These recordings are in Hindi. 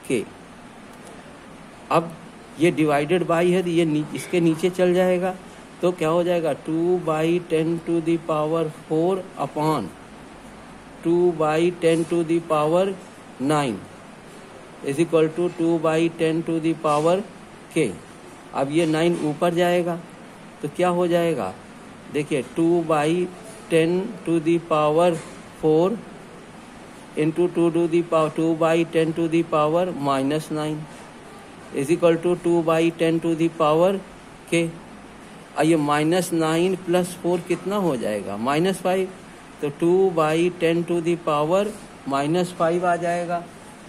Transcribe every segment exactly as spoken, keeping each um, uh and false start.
के। अब ये डिवाइडेड बाई है तो ये नी, इसके नीचे चल जाएगा, तो क्या हो जाएगा two by ten to the power four upon two by ten to the power nine is equal to two by ten to the power K. अब ये नाइन ऊपर जाएगा तो क्या हो जाएगा, देखिए two by ten to the power four into two to the power two by ten to the power minus nine is equal to two by ten to the power K. और ये माइनस नाइन प्लस फोर कितना हो जाएगा, माइनस फाइव, तो two by ten to the power minus five आ जाएगा।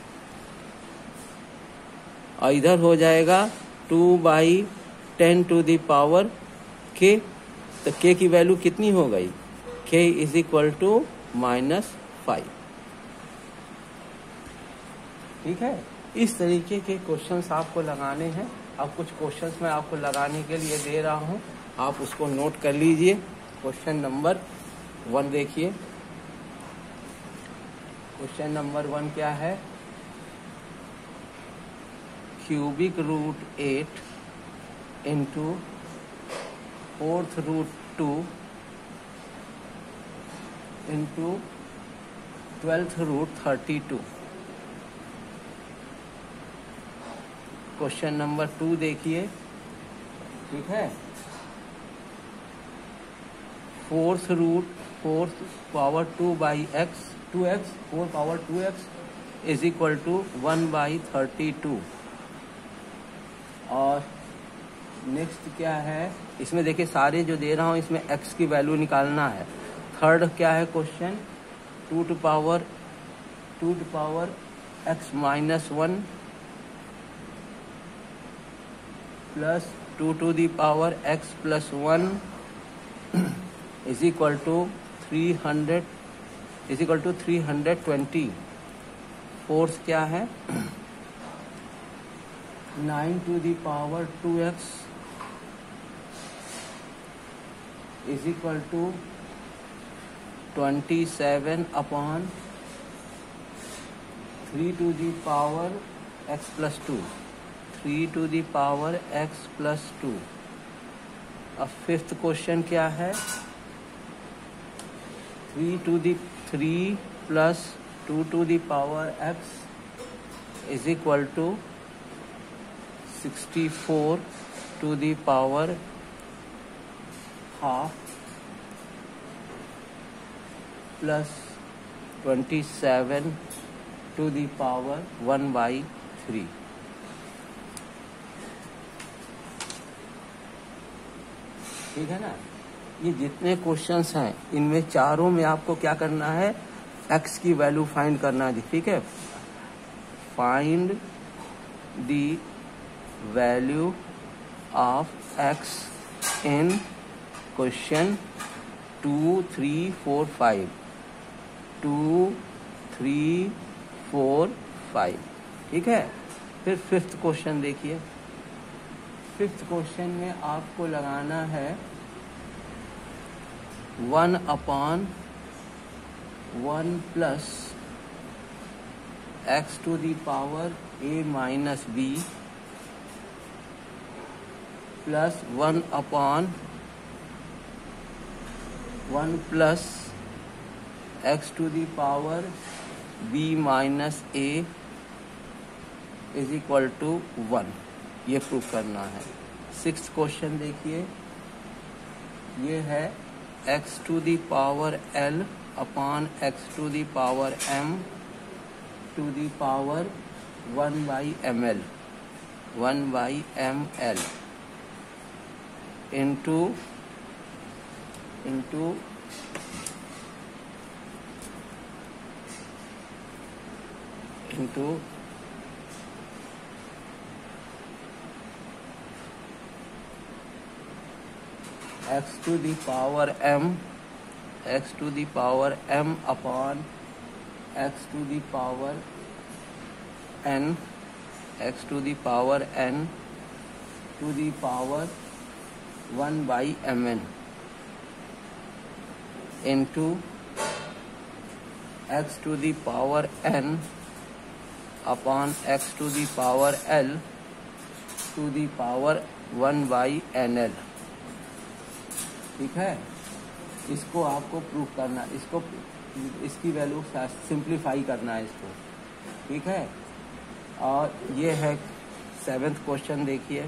और इधर हो जाएगा two by ten to the power K, तो के की वैल्यू कितनी हो गई, K is equal to minus five. ठीक है, इस तरीके के क्वेश्चंस आपको लगाने हैं। अब कुछ क्वेश्चंस मैं आपको लगाने के लिए दे रहा हूं, आप उसको नोट कर लीजिए। क्वेश्चन नंबर वन देखिए, क्वेश्चन नंबर वन क्या है, cubic root eight into fourth root two into twelfth root thirty two. Question number two देखिए, ठीक है, fourth root fourth power two by X to X four power two X is equal to one by thirty two. और नेक्स्ट क्या है, इसमें देखिए सारे जो दे रहा हूं इसमें x की वैल्यू निकालना है। थर्ड क्या है question, two to power two to power x minus one plus two to the power x plus one is equal to three hundred is equal to three hundred twenty. Fourth क्या है, nine to the power two X is equal to twenty seven upon three to the power X plus two three to the power X plus two. अब फिफ्थ क्वेश्चन क्या है, three to the three plus two to the power X is equal to sixty four to the power half plus twenty seven to the power one by three. ठीक है ना, ये जितने क्वेश्चंस हैं इनमें चारों में आपको क्या करना है, x की वैल्यू फाइंड करना है। ठीक है, find the value of x in question two three four five two three four five. ठीक है, फिर फिफ्थ क्वेश्चन देखिए, फिफ्थ क्वेश्चन में आपको लगाना है one upon one plus X to the power A minus B plus one upon one plus X to the power B minus A is equal to one, ये प्रूफ करना है। सिक्स्थ क्वेश्चन देखिए, ये है x to the power l upon x to the power m to the power one by M L one by M L into into into x to the power m x to the power m upon x to the power n x to the power n to the power one by mn into x to the power n upon X to the power L to the power one by N L. ठीक है, इसको आपको प्रूव करना, इसको इसकी वैल्यू सिंप्लीफाई करना है इसको। ठीक है, और ये है सेवेंथ क्वेश्चन, देखिए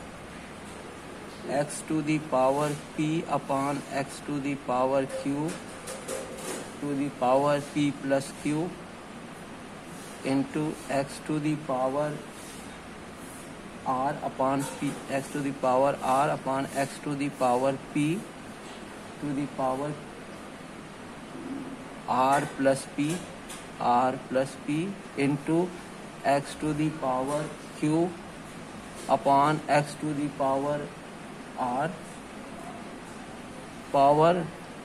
X to the power P upon X to the power Q to the power P plus Q into X to the power R upon P X to the power R upon X to the power P to the power R plus P R plus P into X to the power Q upon X to the power R power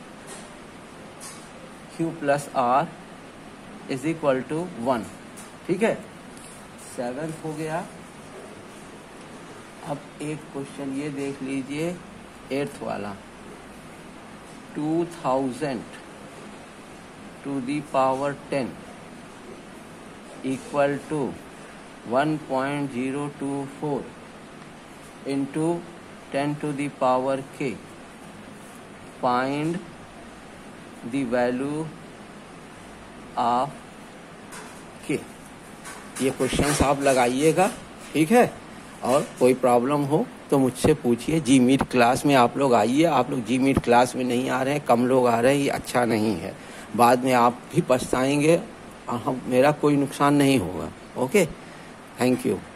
Q plus R is equal to one. ठीक है, सेवेंथ हो गया। अब एक क्वेश्चन ये देख लीजिए, एट्थ वाला, two thousand to the power ten equal to one point zero two four into ten to the power K. Find the value of K. ये क्वेश्चंस आप लगाइएगा। ठीक है, और कोई प्रॉब्लम हो तो मुझसे पूछिए। जी मीट क्लास में आप लोग आइए। आप लोग जी मीट क्लास में नहीं आ रहे हैं, कम लोग आ रहे हैं, ये अच्छा नहीं है। बाद में आप भी पछताएंगे और हम मेरा कोई नुकसान नहीं होगा। Okay, thank you.